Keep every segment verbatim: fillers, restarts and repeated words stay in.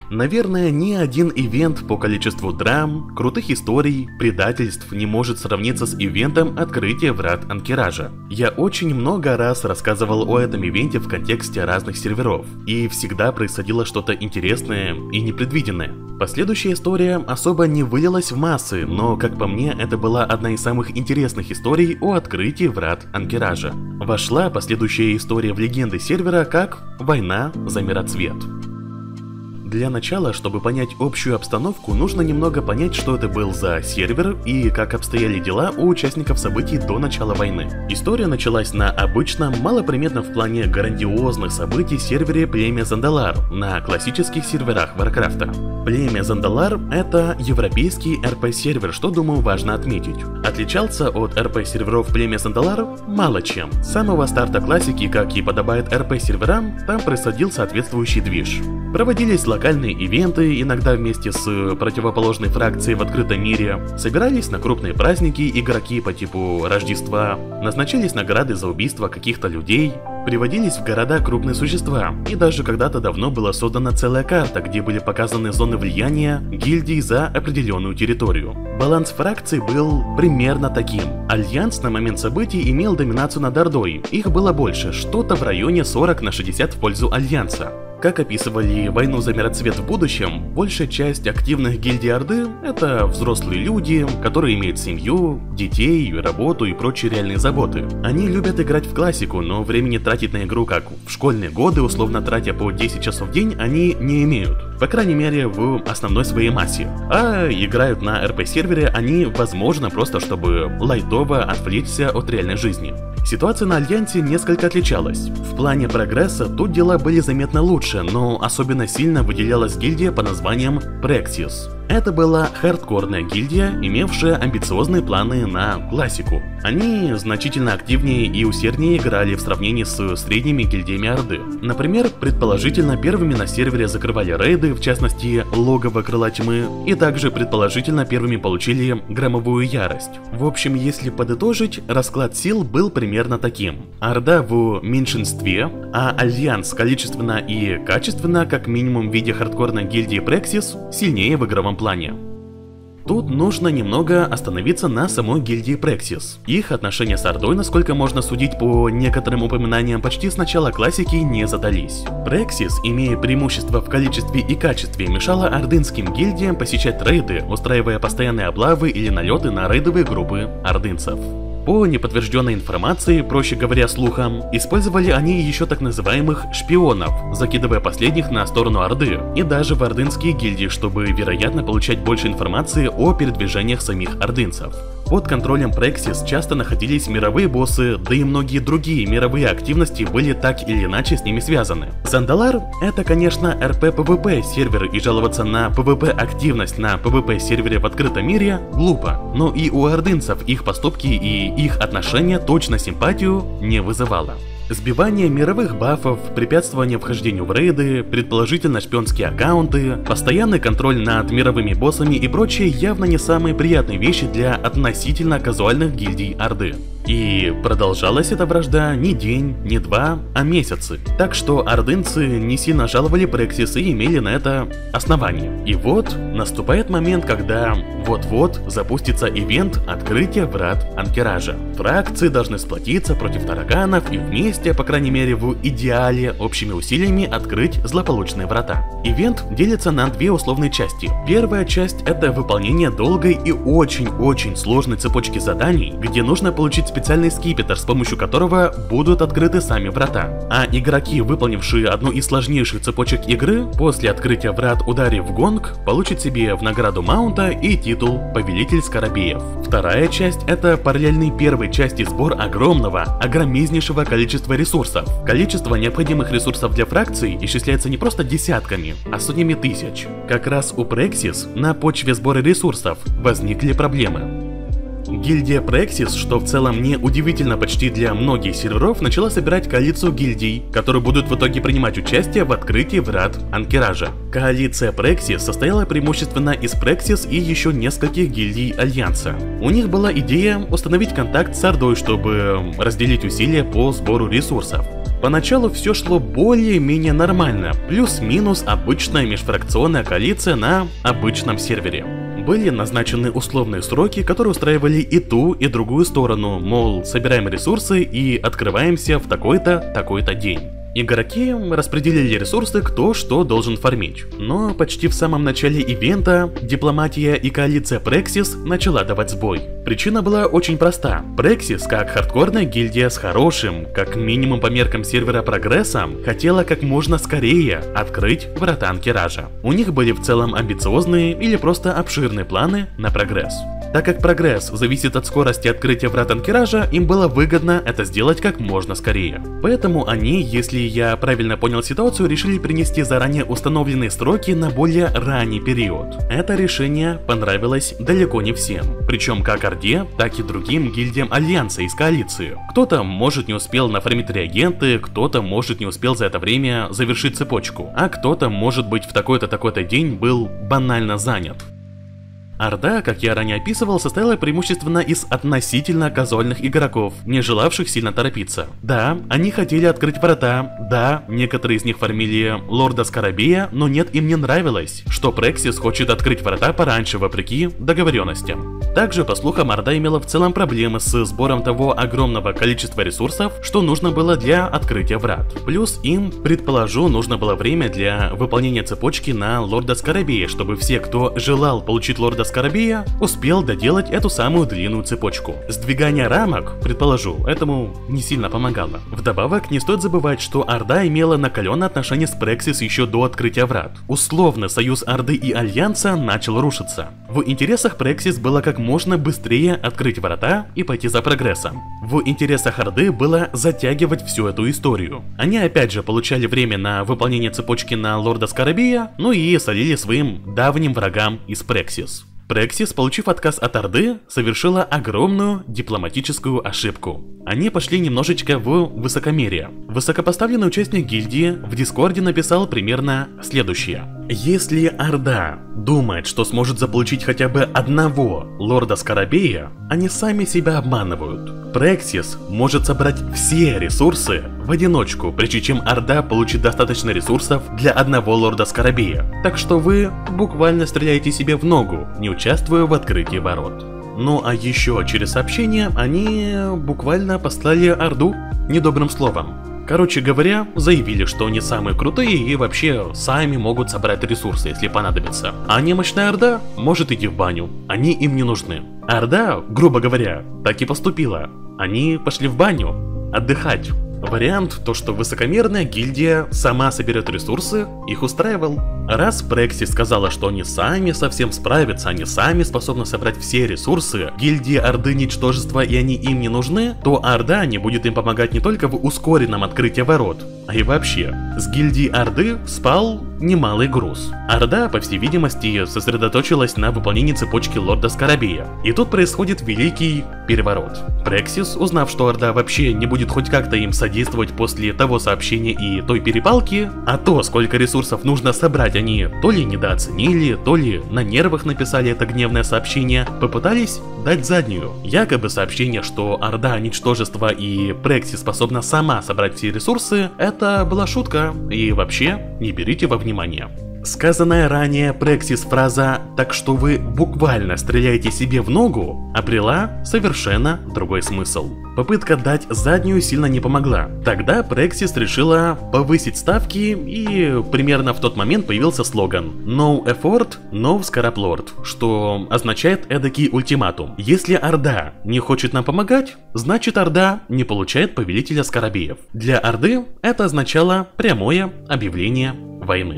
Наверное, ни один ивент по количеству драм, крутых историй, предательств не может сравниться с ивентом открытия врат Анкеража. Я очень много раз рассказывал о этом ивенте в контексте разных серверов, и всегда происходило что-то интересное и непредвиденное. Последующая история особо не вылилась в массы, но, как по мне, это была одна из самых интересных историй о открытии врат Анкеража. Вошла последующая история в легенды сервера как «Война за мироцвет». Для начала, чтобы понять общую обстановку, нужно немного понять, что это был за сервер и как обстояли дела у участников событий до начала войны. История началась на обычном, малоприметном в плане грандиозных событий сервере племя Зандалар на классических серверах Варкрафта. Племя Зандалар — это европейский эр пи-сервер, что, думаю, важно отметить. Отличался от эр пи-серверов племя Зандалар мало чем. С самого старта классики, как и подобает эр пи-серверам, там происходил соответствующий движ. Проводились локальные ивенты, иногда вместе с противоположной фракцией в открытом мире, собирались на крупные праздники игроки по типу Рождества, назначались награды за убийство каких-то людей, приводились в города крупные существа, и даже когда-то давно была создана целая карта, где были показаны зоны влияния гильдий за определенную территорию. Баланс фракций был примерно таким. Альянс на момент событий имел доминацию над Ордой, их было больше, что-то в районе сорок на шестьдесят в пользу Альянса. Как описывали войну за мироцвет в будущем, большая часть активных гильдий Орды — это взрослые люди, которые имеют семью, детей, работу и прочие реальные заботы. Они любят играть в классику, но времени тратить на игру как в школьные годы, условно тратя по десять часов в день, они не имеют. По крайней мере, в основной своей массе. А играют на эр пи-сервере они, возможно, просто чтобы лайтово отвлечься от реальной жизни. Ситуация на Альянсе несколько отличалась. В плане прогресса тут дела были заметно лучше, но особенно сильно выделялась гильдия под названием Praxis. Это была хардкорная гильдия, имевшая амбициозные планы на классику. Они значительно активнее и усерднее играли в сравнении с средними гильдиями Орды. Например, предположительно первыми на сервере закрывали рейды, в частности Логово Крыла Тьмы, и также предположительно первыми получили Громовую Ярость. В общем, если подытожить, расклад сил был примерно таким. Орда в меньшинстве, а Альянс количественно и качественно, как минимум в виде хардкорной гильдии Praxis, сильнее в игровом плане. Тут нужно немного остановиться на самой гильдии Praxis. Их отношения с Ордой, насколько можно судить по некоторым упоминаниям, почти с начала классики не задались. Praxis, имея преимущество в количестве и качестве, мешала ордынским гильдиям посещать рейды, устраивая постоянные облавы или налеты на рейдовые группы ордынцев. По неподтвержденной информации, проще говоря слухам, использовали они еще так называемых шпионов, закидывая последних на сторону Орды и даже в ордынские гильдии, чтобы, вероятно, получать больше информации о передвижениях самих ордынцев. Под контролем Praxis часто находились мировые боссы, да и многие другие мировые активности были так или иначе с ними связаны. Зандалар — это, конечно, эр пи-пи ви пи сервер, и жаловаться на пи ви пи-активность на пи ви пи сервере в открытом мире глупо, но и у ордынцев их поступки и их отношения точно симпатию не вызывало. Сбивание мировых бафов, препятствование вхождению в рейды, предположительно шпионские аккаунты, постоянный контроль над мировыми боссами и прочие явно не самые приятные вещи для относительно казуальных гильдий Орды. И продолжалась эта вражда не день, не два, а месяцы. Так что ордынцы не сильно жаловали Praxis и имели на это основание. И вот наступает момент, когда вот-вот запустится ивент открытия врат Анкеража. Фракции должны сплотиться против тараганов и вместе, по крайней мере в идеале, общими усилиями открыть злополучные врата. Ивент делится на две условные части. Первая часть — это выполнение долгой и очень-очень сложной цепочки заданий, где нужно получить специальный скипетр, с помощью которого будут открыты сами врата. А игроки, выполнившие одну из сложнейших цепочек игры, после открытия врат, ударив в гонг, получат себе в награду маунта и титул Повелитель Скоробеев. Вторая часть — это параллельный первой части сбор огромного, огромезнейшего количества ресурсов. Количество необходимых ресурсов для фракций исчисляется не просто десятками, а сотнями тысяч. Как раз у Praxis на почве сбора ресурсов возникли проблемы. Гильдия Praxis, что в целом не удивительно почти для многих серверов, начала собирать коалицию гильдий, которые будут в итоге принимать участие в открытии врат Анкеража. Коалиция Praxis состояла преимущественно из Praxis и еще нескольких гильдий Альянса. У них была идея установить контакт с Ордой, чтобы разделить усилия по сбору ресурсов. Поначалу все шло более-менее нормально, плюс-минус обычная межфракционная коалиция на обычном сервере. Были назначены условные сроки, которые устраивали и ту, и другую сторону, мол, собираем ресурсы и открываемся в такой-то, такой-то день. Игроки распределили ресурсы, кто что должен фармить. Но почти в самом начале ивента дипломатия и коалиция Praxis начала давать сбой. Причина была очень проста. Praxis, как хардкорная гильдия с хорошим, как минимум по меркам сервера, прогрессом, хотела как можно скорее открыть врата Анкеража. У них были в целом амбициозные или просто обширные планы на прогресс. Так как прогресс зависит от скорости открытия врат Анкеража, им было выгодно это сделать как можно скорее. Поэтому они, если я правильно понял ситуацию, решили принести заранее установленные сроки на более ранний период. Это решение понравилось далеко не всем, причем как Орде, так и другим гильдиям Альянса из коалиции. Кто-то, может, не успел нафармить реагенты, кто-то, может, не успел за это время завершить цепочку, а кто-то, может быть, в такой-то такой-то день был банально занят. Орда, как я ранее описывал, состояла преимущественно из относительно казуальных игроков, не желавших сильно торопиться. Да, они хотели открыть врата, да, некоторые из них фармили лорда Скоробея, но нет, им не нравилось, что Praxis хочет открыть врата пораньше, вопреки договоренностям. Также, по слухам, Орда имела в целом проблемы с сбором того огромного количества ресурсов, что нужно было для открытия врат. Плюс им, предположу, нужно было время для выполнения цепочки на лорда Скоробея, чтобы все, кто желал получить лорда Скоробея, успел доделать эту самую длинную цепочку. Сдвигание рамок, предположу, этому не сильно помогало. Вдобавок, не стоит забывать, что Орда имела накаленное отношение с Praxis еще до открытия врат. Условно, союз Орды и Альянса начал рушиться. В интересах Praxis было как можно быстрее открыть врата и пойти за прогрессом. В интересах Орды было затягивать всю эту историю. Они опять же получали время на выполнение цепочки на лорда Скоробея, ну и солили своим давним врагам из Praxis. Praxis, получив отказ от Орды, совершила огромную дипломатическую ошибку. Они пошли немножечко в высокомерие. Высокопоставленный участник гильдии в Дискорде написал примерно следующее. Если Орда думает, что сможет заполучить хотя бы одного лорда Скоробея, они сами себя обманывают. Praxis может собрать все ресурсы в одиночку, прежде чем Орда получит достаточно ресурсов для одного лорда Скоробея. Так что вы буквально стреляете себе в ногу, не участвуя в открытии ворот. Ну а еще через сообщение они буквально послали Орду недобрым словом. Короче говоря, заявили, что они самые крутые и вообще сами могут собрать ресурсы, если понадобится. А немощная Орда может идти в баню, они им не нужны. Орда, грубо говоря, так и поступила. Они пошли в баню отдыхать. Вариант, то что высокомерная гильдия сама соберет ресурсы, их устраивал. Раз Praxis сказала, что они сами совсем справятся, они сами способны собрать все ресурсы, гильдии Орды ничтожества и они им не нужны, то Орда не будет им помогать не только в ускоренном открытии ворот, а и вообще. С гильдии Орды спал немалый груз. Орда, по всей видимости, сосредоточилась на выполнении цепочки лорда Скоробея. И тут происходит великий переворот. Praxis, узнав, что Орда вообще не будет хоть как-то им содействовать после того сообщения и той перепалки, а то, сколько ресурсов нужно собрать, они то ли недооценили, то ли на нервах написали это гневное сообщение, попытались дать заднюю. Якобы сообщение, что Орда ничтожества и Praxis способна сама собрать все ресурсы, это была шутка, и вообще не берите во внимание. Сказанная ранее Praxis фраза «так что вы буквально стреляете себе в ногу» обрела совершенно другой смысл. Попытка дать заднюю сильно не помогла. Тогда Praxis решила повысить ставки, и примерно в тот момент появился слоган «No effort, no Skoroplord», что означает эдакий ультиматум. Если Орда не хочет нам помогать, значит Орда не получает повелителя Скоробеев. Для Орды это означало прямое объявление войны.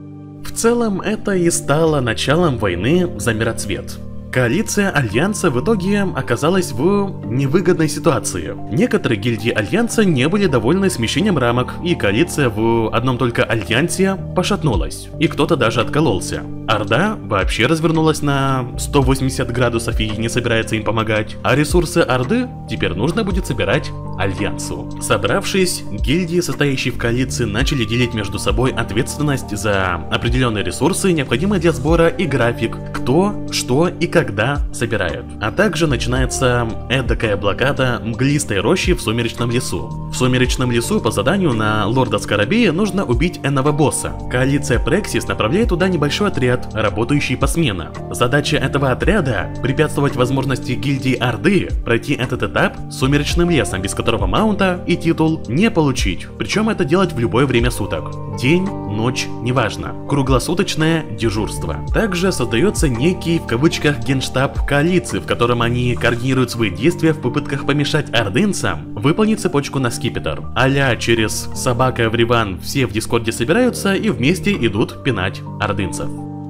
В целом, это и стало началом войны за мироцвет. Коалиция Альянса в итоге оказалась в невыгодной ситуации. Некоторые гильдии Альянса не были довольны смещением рамок, и коалиция в одном только Альянсе пошатнулась, и кто-то даже откололся. Орда вообще развернулась на сто восемьдесят градусов и не собирается им помогать, а ресурсы Орды теперь нужно будет собирать Альянсу. Собравшись, гильдии, состоящие в коалиции, начали делить между собой ответственность за определенные ресурсы, необходимые для сбора, и график, кто, что и когда собирает. А также начинается эдакая блокада мглистой рощи в Сумеречном лесу. В Сумеречном лесу по заданию на лорда Скоробея нужно убить энного босса. Коалиция Прексис направляет туда небольшой отряд, работающий посменно. Задача этого отряда — препятствовать возможности гильдии Орды пройти этот этап Сумеречным лесом, без которого маунта и титул не получить. Причем это делать в любое время суток. День, ночь, неважно. Круглосуточное дежурство. Также создается некий, в кавычках, генштаб коалиции, в котором они координируют свои действия в попытках помешать ордынцам выполнить цепочку на скипетр. А-ля через собака в Риван все в дискорде собираются и вместе идут пинать ордынцев.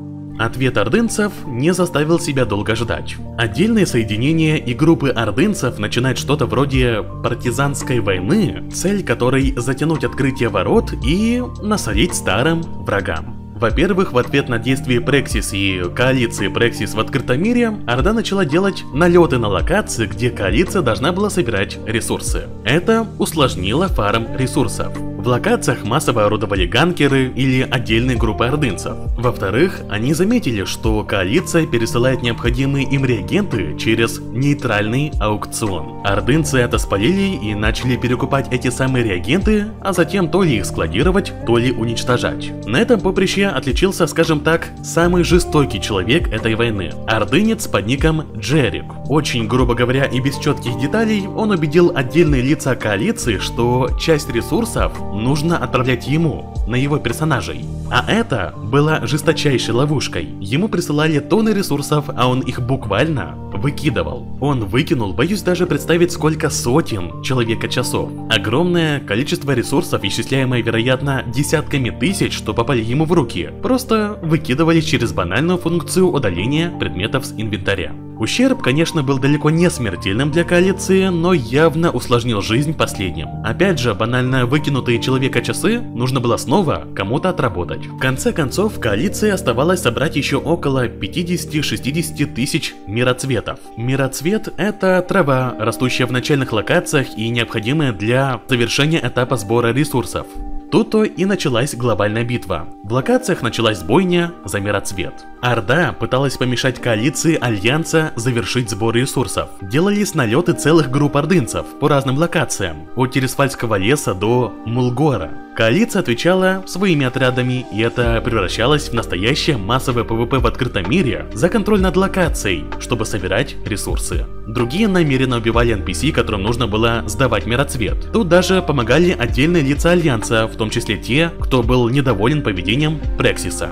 Ответ ордынцев не заставил себя долго ждать. Отдельные соединения и группы ордынцев начинают что-то вроде партизанской войны, цель которой затянуть открытие ворот и насолить старым врагам. Во-первых, в ответ на действия Прексис и коалиции Прексис в открытом мире, Орда начала делать налеты на локации, где коалиция должна была собирать ресурсы. Это усложнило фарм ресурсов. В локациях массово орудовали ганкеры или отдельные группы ордынцев. Во-вторых, они заметили, что коалиция пересылает необходимые им реагенты через нейтральный аукцион. Ордынцы это спалили и начали перекупать эти самые реагенты, а затем то ли их складировать, то ли уничтожать. На этом поприще отличился, скажем так, самый жестокий человек этой войны — ордынец под ником Джерик. Очень грубо говоря и без четких деталей, он убедил отдельные лица коалиции, что часть ресурсов нужно отправлять ему, на его персонажей. А это было жесточайшей ловушкой. Ему присылали тонны ресурсов, а он их буквально выкидывал. Он выкинул, боюсь даже представить, сколько сотен человека-часов. Огромное количество ресурсов, исчисляемое, вероятно, десятками тысяч, что попали ему в руки, просто выкидывали через банальную функцию удаления предметов с инвентаря. Ущерб, конечно, был далеко не смертельным для коалиции, но явно усложнил жизнь последним. Опять же, банально выкинутые человека-часы нужно было снова кому-то отработать. В конце концов, коалиции оставалось собрать еще около пятидесяти-шестидесяти тысяч мироцветов. Мироцвет — это трава, растущая в начальных локациях и необходимая для завершения этапа сбора ресурсов. Тут-то и началась глобальная битва. В локациях началась бойня за мироцвет. Орда пыталась помешать коалиции Альянса завершить сбор ресурсов. Делались налеты целых групп ордынцев по разным локациям, от Тересфальского леса до Мулгора. Коалиция отвечала своими отрядами, и это превращалось в настоящее массовое пэ вэ пэ в открытом мире за контроль над локацией, чтобы собирать ресурсы. Другие намеренно убивали эн пи си, которым нужно было сдавать мироцвет. Тут даже помогали отдельные лица Альянса, в том числе те, кто был недоволен поведением Прексиса.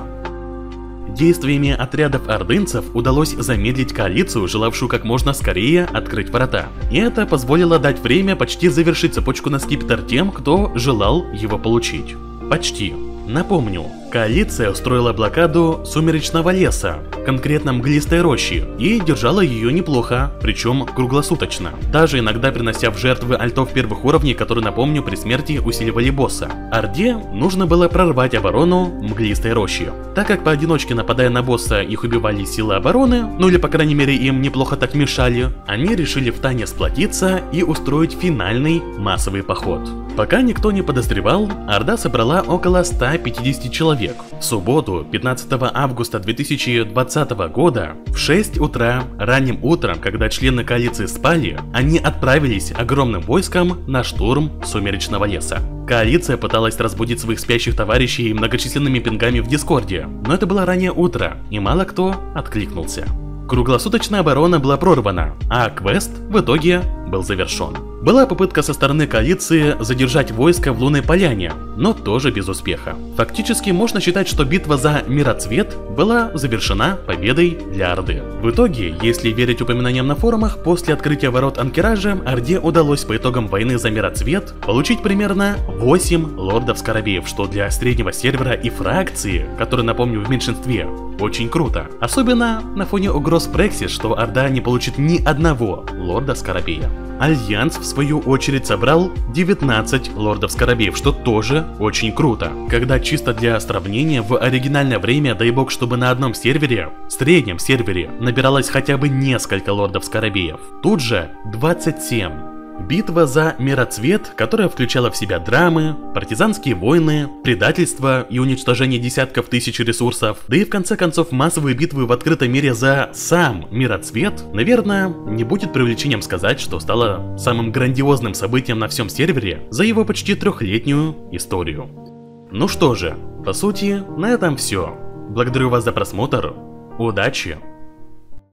Действиями отрядов ордынцев удалось замедлить коалицию, желавшую как можно скорее открыть врата. И это позволило дать время почти завершить цепочку на скипетр тем, кто желал его получить. Почти. Напомню, коалиция устроила блокаду Сумеречного леса, конкретно мглистой рощи, и держала ее неплохо, причем круглосуточно, даже иногда принося в жертвы альтов первых уровней, которые, напомню, при смерти усиливали босса. Орде нужно было прорвать оборону мглистой рощи. Так как поодиночке, нападая на босса, их убивали силы обороны, ну или по крайней мере им неплохо так мешали, они решили втайне сплотиться и устроить финальный массовый поход. Пока никто не подозревал, Орда собрала около ста пятидесяти человек. В субботу, пятнадцатого августа две тысячи двадцатого года, в шесть утра, ранним утром, когда члены коалиции спали, они отправились огромным войском на штурм Сумеречного леса. Коалиция пыталась разбудить своих спящих товарищей многочисленными пингами в дискорде, но это было раннее утро, и мало кто откликнулся. Круглосуточная оборона была прорвана, а квест в итоге был завершен. Была попытка со стороны коалиции задержать войско в Лунной Поляне, но тоже без успеха. Фактически можно считать, что битва за мироцвет была завершена победой для Орды. В итоге, если верить упоминаниям на форумах, после открытия ворот Анкеража Орде удалось по итогам войны за мироцвет получить примерно восемь лордов Скоробеев, что для среднего сервера и фракции, которые, напомню, в меньшинстве, очень круто. Особенно на фоне угроз Прексис, что Орда не получит ни одного лорда Скоробея. Альянс, в свою очередь, собрал девятнадцать лордов Скоробеев, что тоже очень круто. Когда чисто для сравнения, в оригинальное время, дай бог, чтобы на одном сервере, среднем сервере, набиралось хотя бы несколько лордов Скоробеев. Тут же двадцать семь. Битва за Мироцвет, которая включала в себя драмы, партизанские войны, предательство и уничтожение десятков тысяч ресурсов, да и в конце концов массовые битвы в открытом мире за сам Мироцвет, наверное, не будет преувеличением сказать, что стало самым грандиозным событием на всем сервере за его почти трехлетнюю историю. Ну что же, по сути, на этом все. Благодарю вас за просмотр, удачи!